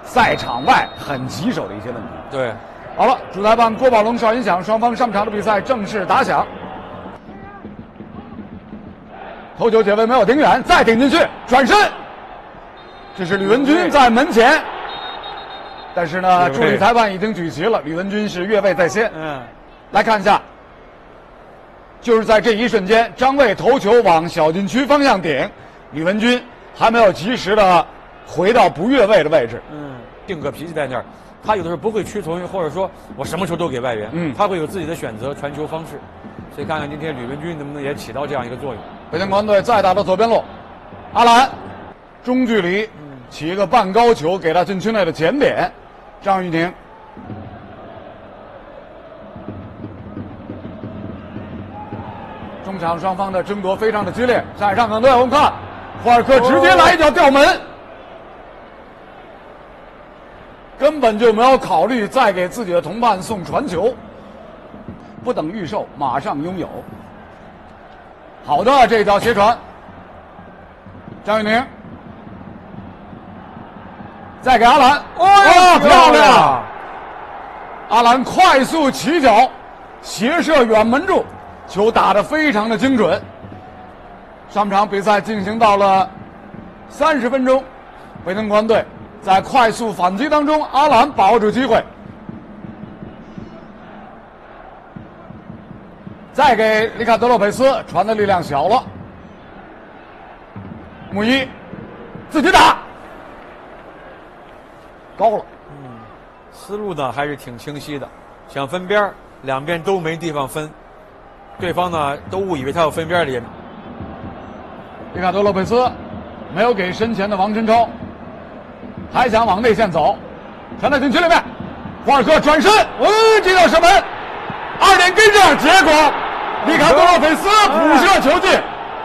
赛场外很棘手的一些问题。 对， 好了，主裁判郭宝龙、邵云响双方上场的比赛正式打响。头球解围没有顶远，再顶进去，转身。这是吕文君在门前，但是呢，助理裁判已经举旗了，吕文君是越位在先。来看一下，就是在这一瞬间，张卫头球往小禁区方向顶，吕文君还没有及时的回到不越位的位置。 定个脾气在那儿，他有的时候不会屈从于，或者说我什么球都给外援，他会有自己的选择传球方式。所以看看今天吕文君能不能也起到这样一个作用。 北京国安队再打到左边路，阿兰中距离起一个半高球给到禁区内的前点，张玉宁。中场双方的争夺非常的激烈，上港队我们看霍尔克直接来一脚吊门，根本就没有考虑再给自己的同伴送传球，不等预售马上拥有。好的，这脚斜传，张玉宁再给阿兰，漂亮！阿兰快速起脚，斜射远门柱，球打得非常的精准。上场比赛进行到了30分钟，北京国安队在快速反击当中，阿兰把握住机会，再给里卡德洛佩斯传的力量小了，穆伊自己打，高了。 思路呢还是挺清晰的，想分边，两边都没地方分，对方呢都误以为他要分边的。 里卡多洛佩斯没有给身前的王晨超，还想往内线走，传到禁区里面，霍尔克转身，这脚射门，2点跟上，结果里卡多洛佩斯补射球进。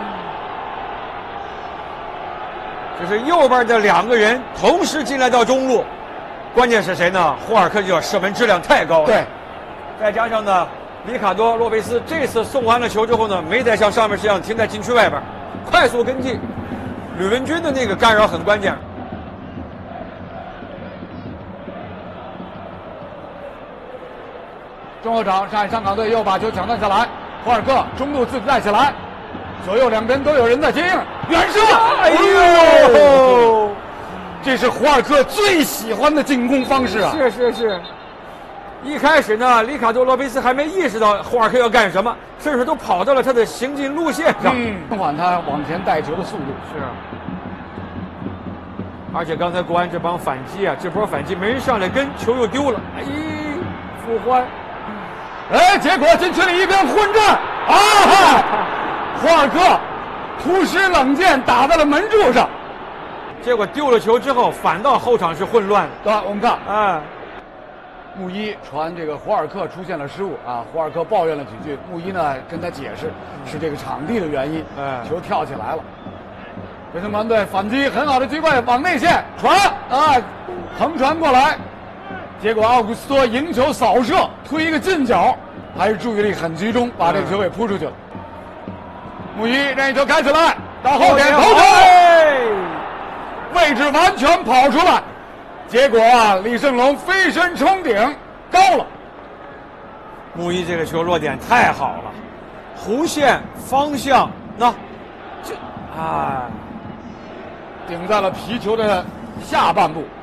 这是右边的2个人同时进来到中路，关键是谁呢？霍尔克这脚射门质量太高了。 对， 再加上呢，里卡多洛佩斯这次送完了球之后呢，没再像上面这样停在禁区外边，快速跟进。吕文君的那个干扰很关键。 中后场，上海上港队又把球抢断下来，霍尔克中路自己带起来，左右两边都有人在接应，远射，哎呦！这是霍尔克最喜欢的进攻方式啊！ 是。一开始呢，里卡多洛佩斯还没意识到霍尔克要干什么，甚至都跑到了他的行进路线上， 放缓他往前带球的速度。 是。而且刚才国安这帮反击啊，这波反击没人上来跟，球又丢了，复欢。 结果禁区里一边混战，霍尔克突施冷箭打在了门柱上， 结果丢了球之后，反倒后场是混乱的。 对，我们看，穆伊传这个霍尔克出现了失误啊，霍尔克抱怨了几句，穆伊呢跟他解释是这个场地的原因，球跳起来了。北京国安队反击很好的机会，往内线传横传过来，结果奥古斯托迎球扫射，推一个近角，还是注意力很集中，把这个球给扑出去了。穆伊任意球开起来，到后点头球，位置完全跑出来，结果李胜龙飞身冲顶高了。 穆伊这个球落点太好了，弧线方向顶在了皮球的下半部。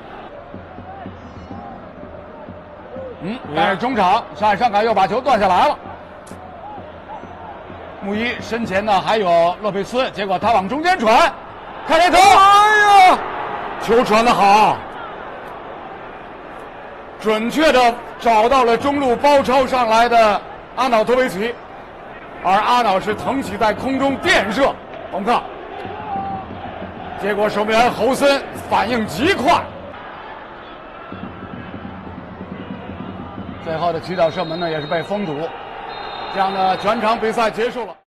但是中场上海上港又把球断下来了。穆伊身前呢还有洛佩斯，结果他往中间传，开头，球传得好，准确的找到了中路包抄上来的阿瑙托维奇，而阿瑙是腾起在空中垫射。我们看，结果守门员侯森反应极快，最后的起脚射门呢也是被封堵，这样呢全场比赛结束了。